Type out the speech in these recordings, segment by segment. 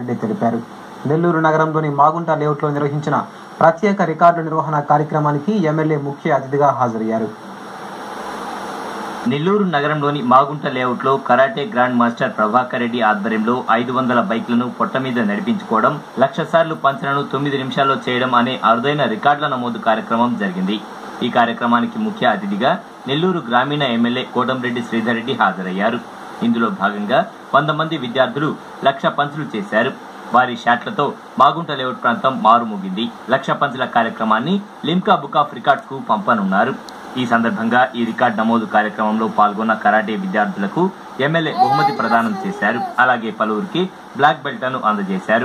రెడ్డి తెలిపారు. నెల్లూరు నగరంలోని మాగుంట లేఅవుట్లో నిర్వహించిన ప్రత్యేక రికార్డు నిర్వహణ కార్యక్రమానికి ఎమ్మెల్యే ముఖ్య అతిథిగా హాజరయ్యారు. నెల్లూరు నగరంలోని మాగుంట లేఅవుట్లో karate grand master Prabhakar Reddy ఆధ్వర్యంలో 500 బైక్లను పొట్ట మీద నడిపించుకోవడం, 1,00,000 సార్లు పంచలను 9 నిమిషాల్లో చేయడం అనే అరుదైన రికార్డుల నమోదు కార్యక్రమం జరిగింది. ఈ కార్యక్రమానికి ముఖ్య అతిథిగా నెల్లూరు గ్రామీణ ఎమ్మెల్యే కోటంరెడ్డి శ్రీధర్ రెడ్డి హాజరయ్యారు. ఇందులో భాగంగా 100 మంది విద్యార్థులు 1,00,000 పంచులు చేశారు. వారి షాట్లతో మాగుంట లేఅవుట్ ప్రాంతం మారుమోగింది. 1,00,000 పంచుల కార్యక్రమాన్ని లిమ్కా బుక్ ఆఫ్ రికార్డ్స్ కు పంపనున్నారు. ఈ సందర్భంగా ఈ రికార్డు నమోదు కార్యక్రమంలో పాల్గొన్న కరాటే విద్యార్థులకు ఎమ్మెల్యే బహుమతి ప్రదానం చేశారు. అలాగే పలువురికి బ్లాక్ బెల్ట్లను అందజేశారు.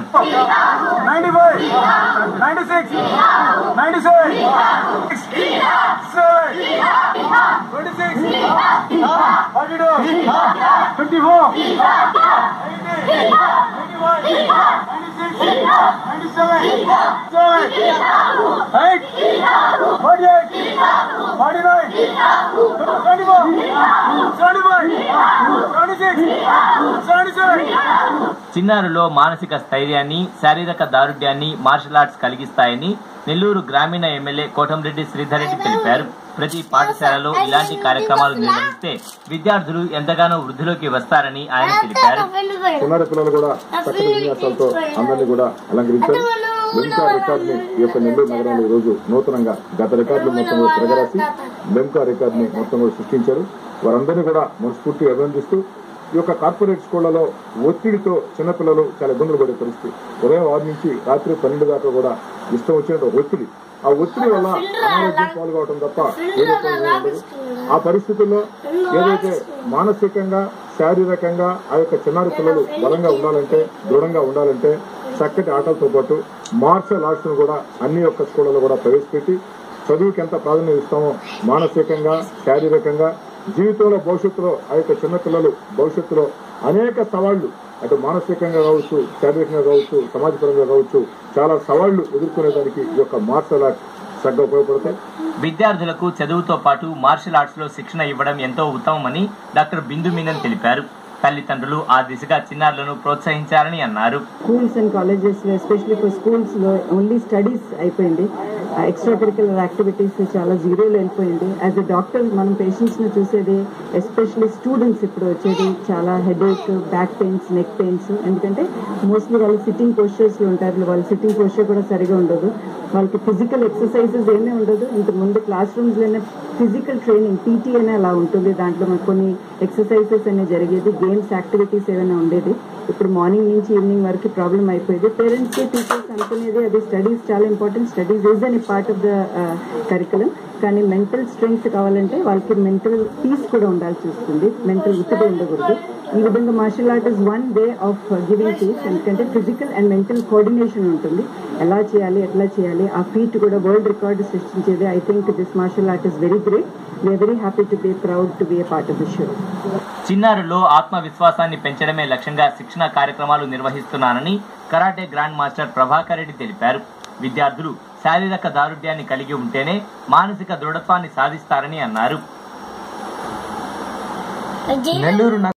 చిన్నారులో మానసిక స్థైర్యాన్ని, శారీరక దారుఢ్యాన్ని మార్షల్ ఆర్ట్స్ కలిగిస్తాయని నెల్లూరు గ్రామీణ ఎమ్మెల్యే కోటంరెడ్డి శ్రీధర్ రెడ్డి తెలిపారు. ప్రతి పాఠశాలలో ఇలాంటి కార్యక్రమాలు నిర్వహిస్తే విద్యార్థులు ఎంతగానో వృద్ధిలోకి వస్తారని ఆయన తెలిపారు. చిన్నారి పిల్లలు కూడా చక్కటి విన్యాసాలతో అందరినీ కూడా అలంకరించారు. లెమ్కా రికార్డుని ఈ యొక్క నెల్లూరు నగరంలో ఈ రోజు నూతనంగా గత రికార్డులు మొత్తం కూడా తిరగరాసి లెమ్కా రికార్డుని మొత్తం కూడా సృష్టించారు. వారందరినీ కూడా మనస్ఫూర్తిగా అభినందిస్తూ ఈ యొక్క కార్పొరేట్ స్కూళ్లలో ఒత్తిడితో చిన్నపిల్లలు చాలా ఇబ్బందులు పడే పరిస్థితి. ఉదయం 6 నుంచి రాత్రి 12 దాకా కూడా ఇష్టం వచ్చినట్టు ఒత్తిడి. ఆ ఒత్తిడి వల్ల అనారోగ్యం పాల్గొవడం తప్ప వేరే ఉండదు. ఆ పరిస్థితుల్లో ఏదైతే మానసికంగా, శారీరకంగా ఆ యొక్క చిన్నారి పిల్లలు బలంగా ఉండాలంటే, దృఢంగా ఉండాలంటే చక్కటి ఆటలతో పాటు మార్షల్ ఆర్ట్స్ ను కూడా అన్ని యొక్క స్కూళ్లలో కూడా ప్రవేశపెట్టి చదువుకి ఎంత ప్రాధాన్యత ఇస్తామో మానసికంగా, శారీరకంగా జీవితంలో భవిష్యత్తులో ఆ యొక్క చిన్నపిల్లలు భవిష్యత్తులో అనేక సవాళ్లు అటు మానసికంగా కావచ్చు, శారీరకంగా కావచ్చు, సమాజపరంగా కావచ్చు చాలా సవాళ్లు ఎదుర్కొనేదానికి ఈ యొక్క మార్షల్ ఆర్ట్స్ చక్కగా ఉపయోగపడతాయి. విద్యార్థులకు చదువుతో పాటు మార్షల్ ఆర్ట్స్ లో శిక్షణ ఇవ్వడం ఎంతో ఉత్తమమని డాక్టర్ బిందు మీనన్ తెలిపారు. తల్లిదండ్రులు ఆ దిశగా చిన్నారులను ప్రోత్సహించాలని అన్నారు. స్కూల్స్ అండ్ కాలేజెస్ లో ఎస్పెషల్లీ ఫర్ స్కూల్స్ లో ఓన్లీ స్టడీస్ అయిపోయింది. ఎక్స్ట్రా కరిక్యులర్ యాక్టివిటీస్ చాలా జీరోలో వెళ్ళిపోయింది. యాజ్ ఎ డాక్టర్ మనం పేషెంట్స్ ను చూసేది ఎస్పెషల్లీ స్టూడెంట్స్ ఇప్పుడు వచ్చేది చాలా headache, back pains, neck pains. ఎందుకంటే మోస్ట్లీ వాళ్ళు సిట్టింగ్ పోస్చర్స్ లో ఉంటారు. వాళ్ళ సిట్టింగ్ పోస్చర్ కూడా సరిగా ఉండదు. వాళ్ళకి ఫిజికల్ ఎక్సర్సైజెస్ ఏమీ ఉండదు. ఇంతకుముందు క్లాస్ రూమ్స్ లోనే ఫిజికల్ ట్రైనింగ్ పీటీ అనే అలా ఉంటుంది. దాంట్లో మనకు కొన్ని ఎక్సర్సైజెస్ అనేవి జరిగేది, గేమ్స్ యాక్టివిటీస్ ఏమైనా ఉండేది. ఇప్పుడు మార్నింగ్ నుంచి ఈవినింగ్ వరకు ప్రాబ్లం అయిపోయింది. పేరెంట్స్ టీచర్స్ అనుకునేది అది స్టడీస్ చాలా important, studies is an part of the curriculum. కానీ మెంటల్ స్ట్రెంగ్త్ కావాలంటే వాళ్ళకి మెంటల్ పీస్ కూడా ఉండాల్సి వస్తుంది. మెంటల్ ఒత్తిడి ఉండకూడదు. ఈ విధంగా martial art is one way of giving peace. ఎందుకంటే ఫిజికల్ అండ్ మెంటల్ కోఆర్డినేషన్ ఉంటుంది. ఎలా చేయాలి, ఎట్లా చేయాలి, ఆ ఫీట్ కూడా వరల్డ్ రికార్డు సృష్టించేది. I think this martial art is very great. We are very happy to be proud to be a part of the show. చిన్నారుల్లో ఆత్మవిశ్వాసాన్ని పెంచడమే లక్ష్యంగా శిక్షణ కార్యక్రమాలు నిర్వహిస్తున్నానని karate grand master Prabhakar Reddy తెలిపారు. విద్యార్థులు శారీరక దారుఢ్యాన్ని కలిగి ఉంటేనే మానసిక దృఢత్వాన్ని సాధిస్తారని అన్నారు. నెల్లూరు